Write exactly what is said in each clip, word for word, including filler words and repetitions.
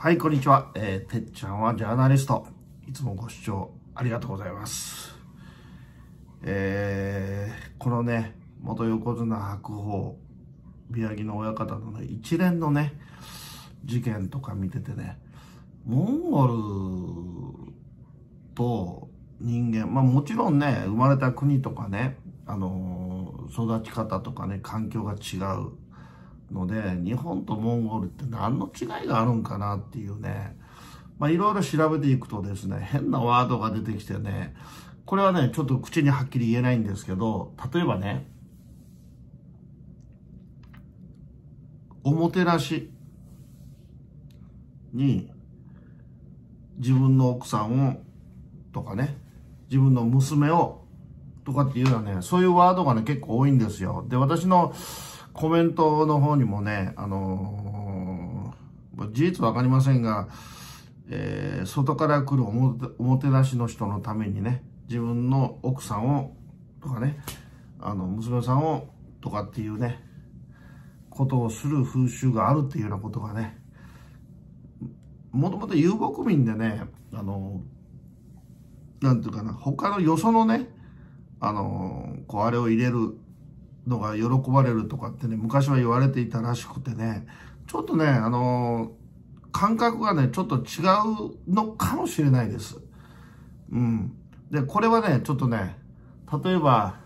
はい、こんにちは。えー、てっちゃんはジャーナリスト。いつもご視聴ありがとうございます。えー、このね、元横綱白鵬、宮城の親方のね、一連のね、事件とか見ててね、モンゴルと人間、まあもちろんね、生まれた国とかね、あのー、育ち方とかね、環境が違うので、日本とモンゴルって何の違いがあるんかなっていうね、まあいろいろ調べていくとですね、変なワードが出てきてね、これはね、ちょっと口にはっきり言えないんですけど、例えばね、おもてなしに自分の奥さんをとかね、自分の娘をとかっていうのはね、そういうワードがね、結構多いんですよ。で、私のコメントの方にもね、あのー、事実わかりませんが、えー、外から来るおもて、おもてなしの人のためにね、自分の奥さんをとかね、あの、娘さんをとかっていうね、ことをする風習があるっていうようなことがね、もともと遊牧民でね、あの、なんていうかな、他のよそのね、あの、こう、あれを入れるのが喜ばれるとかってね、昔は言われていたらしくてね、ちょっとね、あの、感覚がね、ちょっと違うのかもしれないです。うん。で、これはね、ちょっとね、例えば、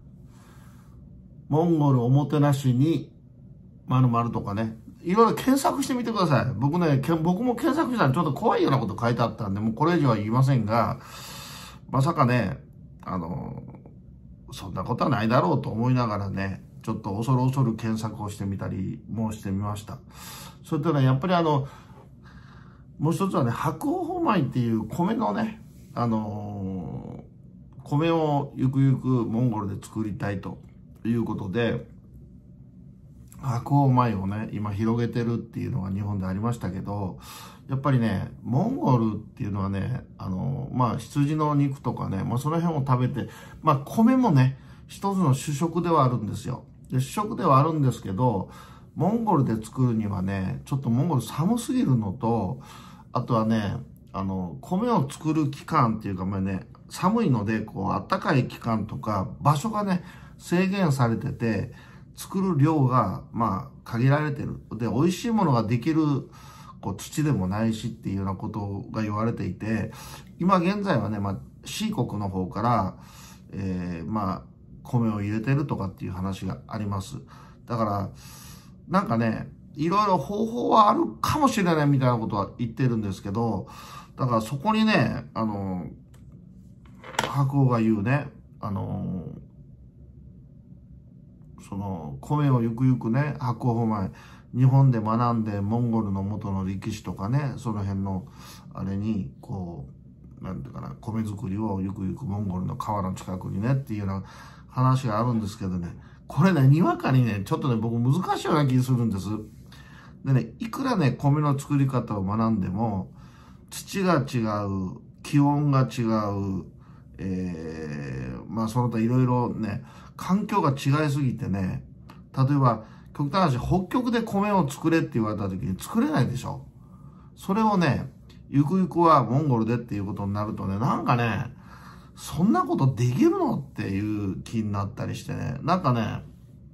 モンゴルおもてなしに、〇〇とかね、いろいろ検索してみてください。僕ね、僕も検索したらちょっと怖いようなこと書いてあったんで、もうこれ以上は言いませんが、まさかね、あの、そんなことはないだろうと思いながらね、ちょっと恐る恐る検索をしてみたりもしてみました。それとね、やっぱりあの、もう一つはね、白鵬米っていう米のね、あのー、米をゆくゆくモンゴルで作りたいということで、白鵬米をね、今広げてるっていうのが日本でありましたけど、やっぱりね、モンゴルっていうのはね、あの、まあ、羊の肉とかね、まあ、その辺を食べて、まあ、米もね、一つの主食ではあるんですよ。で、主食ではあるんですけど、モンゴルで作るにはね、ちょっとモンゴル寒すぎるのと、あとはね、あの、米を作る期間っていうか、まあね、寒いので、こう、暖かい期間とか、場所がね、制限されてて、作る量が、まあ、限られてる。で、美味しいものができる、こう、土でもないしっていうようなことが言われていて、今現在はね、まあ、C 国の方から、えー、まあ、米を入れてるとかっていう話があります。だから、なんかね、いろいろ方法はあるかもしれないみたいなことは言ってるんですけど、だからそこにね、あの、白鵬が言うね、あの、その米をゆくゆくね、白鵬米、日本で学んでモンゴルの元の歴史とかね、その辺のあれに、こう、なんていうかな、米作りをゆくゆくモンゴルの川の近くにねっていうような話があるんですけどね、これね、にわかにね、ちょっとね、僕難しいような気がするんです。でね、いくらね、米の作り方を学んでも、土が違う、気温が違う、えー、まあその他いろいろね、環境が違いすぎてね、例えば、極端な話、北極で米を作れって言われた時に作れないでしょ。それをね、ゆくゆくはモンゴルでっていうことになるとね、なんかね、そんなことできるのっていう気になったりしてね、なんかね、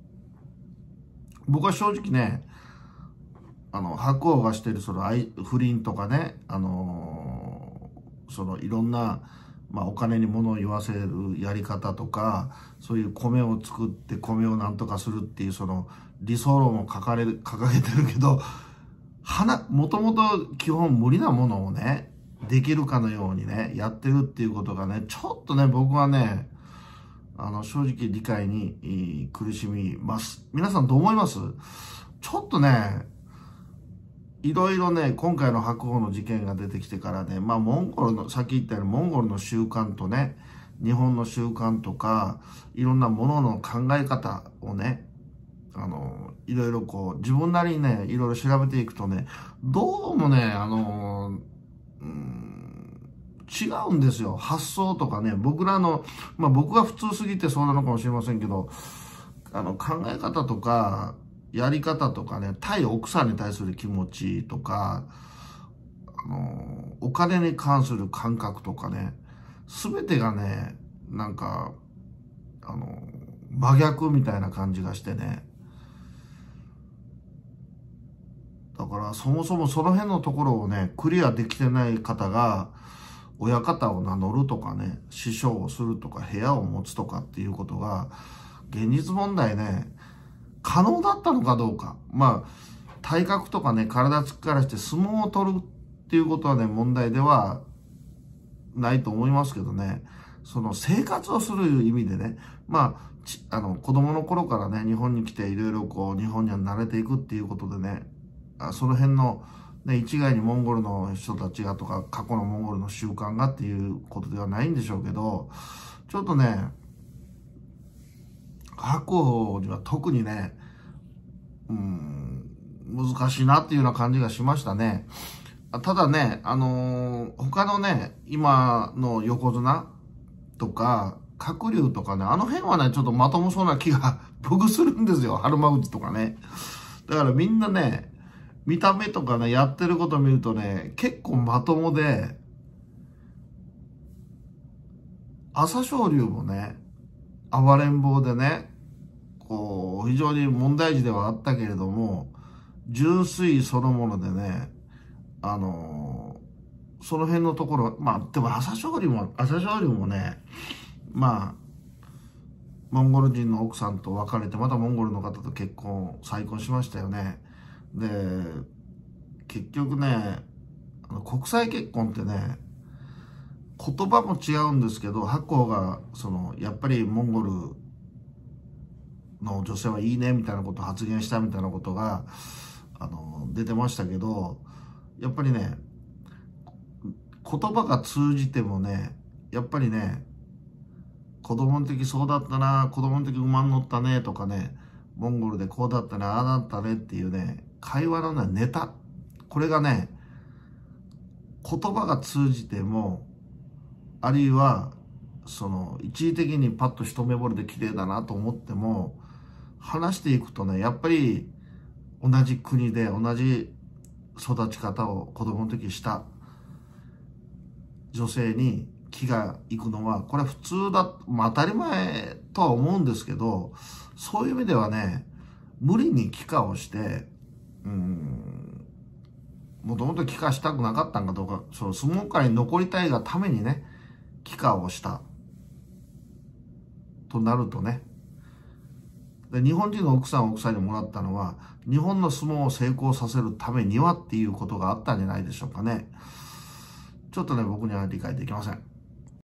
僕は正直ね、あの、白鵬がしてるその不倫とかね、あのー、そのいろんな、まあお金に物を言わせるやり方とか、そういう米を作って米をなんとかするっていうその理想論を掲げる、掲げてるけど、花、もともと基本無理なものをね、できるかのようにね、やってるっていうことがね、ちょっとね、僕はね、あの、正直理解に苦しみます。皆さんどう思います？ちょっとね、いろいろね、今回の白鵬の事件が出てきてからね、まあ、モンゴルの、さっき言ったようにモンゴルの習慣とね、日本の習慣とか、いろんなものの考え方をね、あの、いろいろこう、自分なりにね、いろいろ調べていくとね、どうもね、あの、うーん、違うんですよ。発想とかね、僕らの、まあ僕が普通すぎてそうなのかもしれませんけど、あの、考え方とか、やり方とかね、対奥さんに対する気持ちとかあの、お金に関する感覚とかね、すべてがね、なんか、あの、真逆みたいな感じがしてね。だからそもそもその辺のところをね、クリアできてない方が、親方を名乗るとかね、師匠をするとか、部屋を持つとかっていうことが、現実問題ね、可能だったのかどうか。まあ、体格とかね、体つきからして相撲を取るっていうことはね、問題ではないと思いますけどね、その生活をする意味でね、まあ、ちあの、子供の頃からね、日本に来ていろいろこう、日本には慣れていくっていうことでね、あその辺の、ね、一概にモンゴルの人たちがとか、過去のモンゴルの習慣がっていうことではないんでしょうけど、ちょっとね、白鵬には特にね、うん、難しいなっていうような感じがしましたね。ただね、あのー、他のね、今の横綱とか、鶴竜とかね、あの辺はね、ちょっとまともそうな気が僕するんですよ。春馬口とかね。だからみんなね、見た目とかね、やってること見るとね、結構まともで、朝青龍もね、暴れん坊でね、こう、非常に問題児ではあったけれども、純粋そのものでね、あのー、その辺のところ、まあ、でも朝青龍も、朝青龍もね、まあ、モンゴル人の奥さんと別れて、またモンゴルの方と結婚、再婚しましたよね。で、結局ね、あの国際結婚ってね、言葉も違うんですけど、白鵬が、その、やっぱりモンゴルの女性はいいね、みたいなことを発言したみたいなことが、あの、出てましたけど、やっぱりね、言葉が通じてもね、やっぱりね、子供の時そうだったな、子供の時馬に乗ったね、とかね、モンゴルでこうだったね、ああだったねっていうね、会話のね、ネタ。これがね、言葉が通じても、あるいは、その、一時的にパッと一目惚れで綺麗だなと思っても、話していくとね、やっぱり同じ国で同じ育ち方を子供の時した女性に気がいくのは、これは普通だ、まあ当たり前とは思うんですけど、そういう意味ではね、無理に帰化をして、うーん、もともと帰化したくなかったんかどうか、その相撲界に残りたいがためにね、帰化をしたとなるとね、で日本人の奥さんを奥さんにもらったのは、日本の相撲を成功させるためにはっていうことがあったんじゃないでしょうかね。ちょっとね、僕には理解できません。